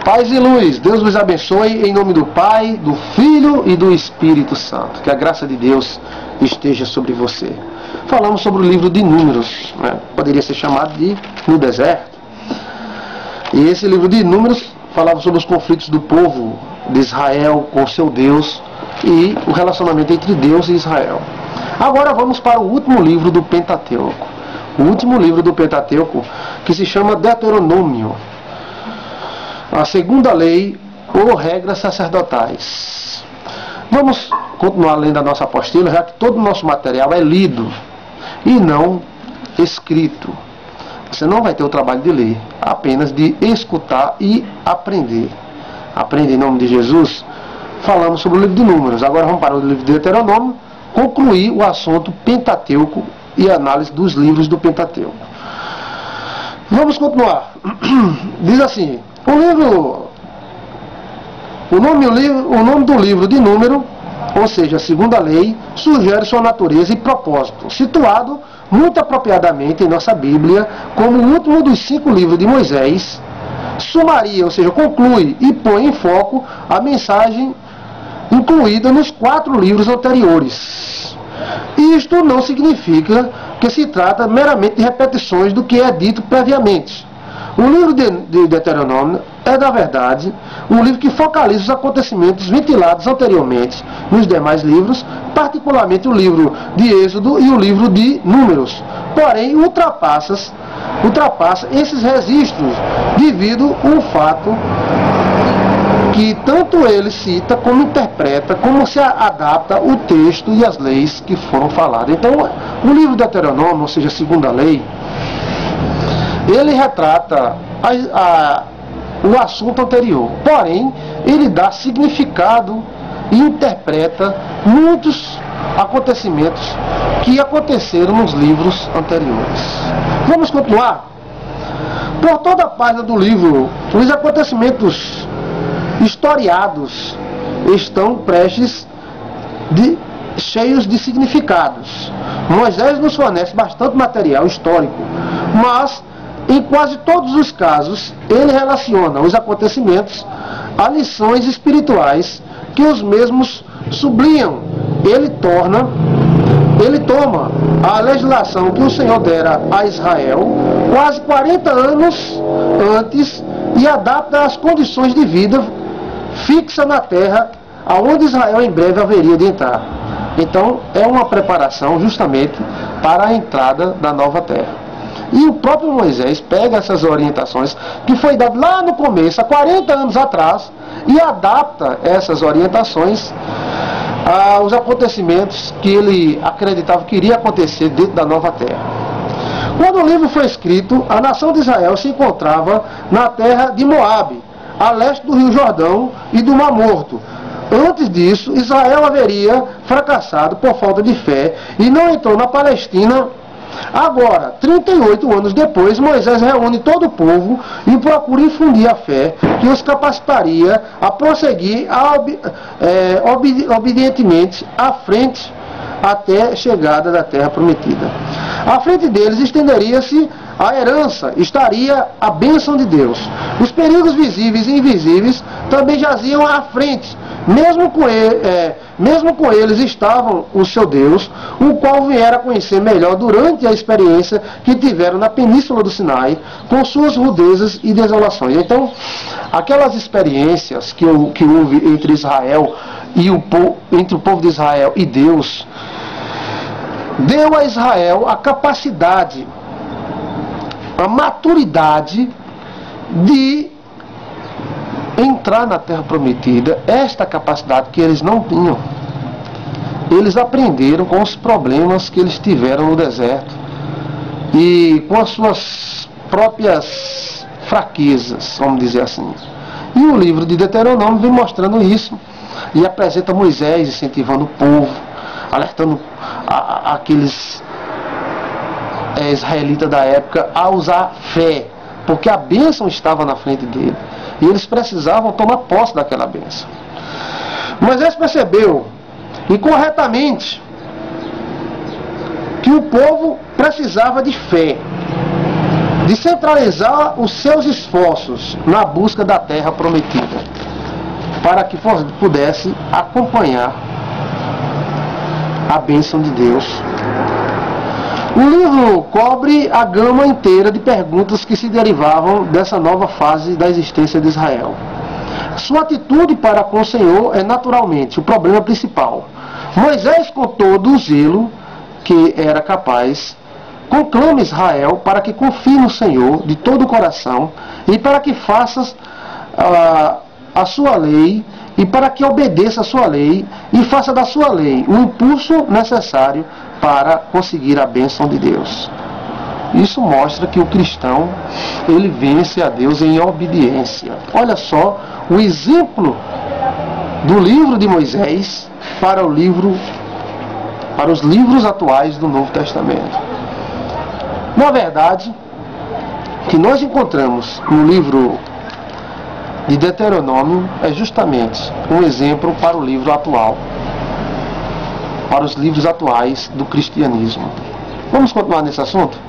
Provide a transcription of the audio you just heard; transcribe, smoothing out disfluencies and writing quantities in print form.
Paz e luz, Deus vos abençoe em nome do Pai, do Filho e do Espírito Santo. Que a graça de Deus esteja sobre você. Falamos sobre o livro de Números, né? Poderia ser chamado de No Deserto. E esse livro de Números falava sobre os conflitos do povo de Israel com seu Deus e o relacionamento entre Deus e Israel. Agora vamos para o último livro do Pentateuco. O último livro do Pentateuco, que se chama Deuteronômio. A segunda lei ou regras sacerdotais. Vamos continuar lendo a nossa apostila, já que todo o nosso material é lido e não escrito. Você não vai ter o trabalho de ler, apenas de escutar e aprender. Aprende em nome de Jesus. Falamos sobre o livro de Números. Agora vamos para o livro de Deuteronômio, concluir o assunto Pentateuco e análise dos livros do Pentateuco. Vamos continuar. Diz assim: o nome do livro de Número, ou seja, a segunda lei, sugere sua natureza e propósito, situado muito apropriadamente em nossa Bíblia como o último dos 5 livros de Moisés. Sumaria, ou seja, conclui e põe em foco a mensagem incluída nos 4 livros anteriores. Isto não significa que se trata meramente de repetições do que é dito previamente. O livro de Deuteronômio é, na verdade, um livro que focaliza os acontecimentos ventilados anteriormente nos demais livros, particularmente o livro de Êxodo e o livro de Números. Porém, ultrapassa esses registros devido ao fato que tanto ele cita como interpreta, como se adapta o texto e as leis que foram faladas. Então, o livro de Deuteronômio, ou seja, a segunda lei, ele retrata o assunto anterior, porém, ele dá significado e interpreta muitos acontecimentos que aconteceram nos livros anteriores. Vamos continuar? Por toda a página do livro, os acontecimentos historiados estão cheios de significados. Moisés nos fornece bastante material histórico, mas em quase todos os casos ele relaciona os acontecimentos a lições espirituais que os mesmos sublinham. Ele toma a legislação que o Senhor dera a Israel quase 40 anos antes e adapta às condições de vida fixa na terra, aonde Israel em breve haveria de entrar. Então, é uma preparação justamente para a entrada da nova terra. E o próprio Moisés pega essas orientações que foi dado lá no começo, há 40 anos atrás, e adapta essas orientações aos acontecimentos que ele acreditava que iria acontecer dentro da nova terra. Quando o livro foi escrito, a nação de Israel se encontrava na terra de Moabe, a leste do Rio Jordão e do Mar Morto. Antes disso, Israel haveria fracassado por falta de fé e não entrou na Palestina. Agora, 38 anos depois, Moisés reúne todo o povo e procura infundir a fé que os capacitaria a prosseguir obedientemente à frente até a chegada da terra prometida. À frente deles estenderia-se a herança, estaria a bênção de Deus. Os perigos visíveis e invisíveis também jaziam à frente. Mesmo com eles estavam o seu Deus, o qual viera a conhecer melhor durante a experiência que tiveram na Península do Sinai, com suas rudezas e desolações. Então, aquelas experiências que houve entre Israel e entre o povo de Israel e Deus, deu a Israel a capacidade, a maturidade de entrar na terra prometida. Esta capacidade que eles não tinham. Eles aprenderam com os problemas que eles tiveram no deserto e com as suas próprias fraquezas, vamos dizer assim. E o livro de Deuteronômio vem mostrando isso e apresenta Moisés incentivando o povo, alertando aqueles israelitas da época a usar fé, porque a bênção estava na frente dele e eles precisavam tomar posse daquela bênção. Moisés percebeu, e corretamente, que o povo precisava de fé. de centralizar os seus esforços na busca da terra prometida, para que pudesse acompanhar a bênção de Deus. O livro cobre a gama inteira de perguntas que se derivavam dessa nova fase da existência de Israel. Sua atitude para com o Senhor é naturalmente o problema principal. Moisés, com todo o zelo que era capaz, conclama Israel para que confie no Senhor de todo o coração e para que faças a sua lei e para que obedeça a sua lei e faça da sua lei o impulso necessário para conseguir a bênção de Deus. Isso mostra que o cristão, ele vence a Deus em obediência. Olha só o exemplo do livro de Moisés para os livros atuais do Novo Testamento. Na verdade, o que nós encontramos no livro de Deuteronômio é justamente um exemplo para o livro atual, para os livros atuais do cristianismo. Vamos continuar nesse assunto?